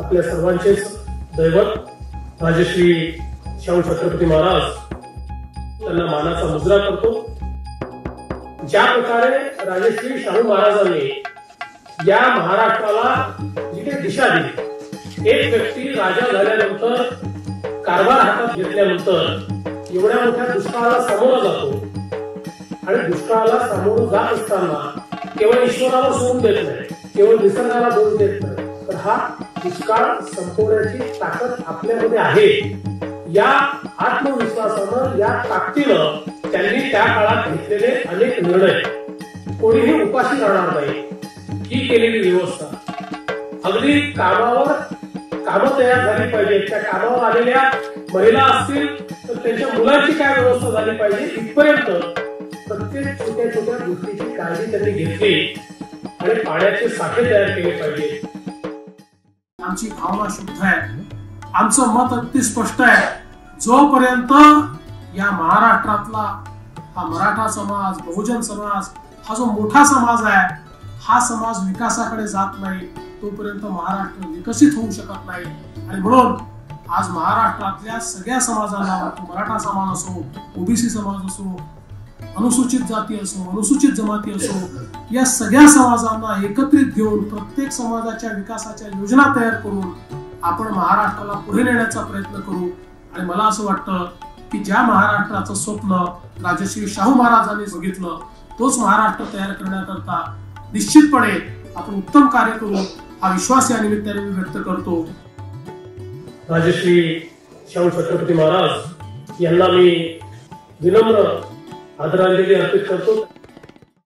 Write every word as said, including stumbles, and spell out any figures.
आपल्या सर्वांचेच दैवत राजश्री शाहू छत्रपती महाराज त्यांना मानाचा मुजरा करतो। ज्या प्रकारे राजश्री शाहू महाराजांनी या महाराष्ट्राला जी काही दिशा दिली, एक व्यक्ती राजा झाल्यानंतर कारभार हातात घेतल्यानंतर एवढ्या मोठ्या दुष्काळाला सामोरा जातो आणि दुष्काळाला सामोरं जात असताना केवळ ईश्वराला सोडून देत नाही, केवळ निसर्गाला दोष देत नाही, तर हा दुष्काळ संपवण्याची ताकद आपल्यामध्ये आहे या आत्मविश्वासानं, या ताकदीनं त्यांनी त्या काळात घेतलेले अनेक निर्णय कोणीही उपाशी राहणार नाही ही केलेली व्यवस्था। अगदी कामावर कामं तयार झाली पाहिजे, त्या कामावर आलेल्या महिला असतील तर त्यांच्या मुलांची काय व्यवस्था झाली पाहिजे इथपर्यंत प्रत्येक छोट्या छोट्या गोष्टीची काळजी त्यांनी घेतली आणि पाण्याचे साठे तयार केले पाहिजे। आमची भावना शुद्ध आहे, आमचं मत अगदी स्पष्ट आहे। जोपर्यंत या महाराष्ट्रातला हा मराठा समाज, बहुजन समाज हा जो मोठा समाज आहे, हा समाज विकासाकडे जात नाही तोपर्यंत महाराष्ट्र विकसित होऊ शकत नाही। आणि म्हणून आज महाराष्ट्रातल्या सगळ्या समाजांना, मराठा समाज असो, ओबीसी समाज असो, अनुसूचित जाती असो, अनुसूचित जमाती असो, या सगळ्या समाजांना एकत्रित घेऊन प्रत्येक समाजाच्या विकासाच्या योजना तयार करून आपण महाराष्ट्राला पुढे नेण्याचा प्रयत्न करू। आणि मला असं वाटतं की ज्या महाराष्ट्राचं स्वप्न राजश्री शाहू महाराजांनी बघितलं, तोच महाराष्ट्र तयार करण्याकरता निश्चितपणे आपण उत्तम कार्य करू हा विश्वास या निमित्ताने मी व्यक्त करतो। राजश्री शाहू छत्रपती महाराज यांना मी विनम्र आदरांजली अर्पित करतो।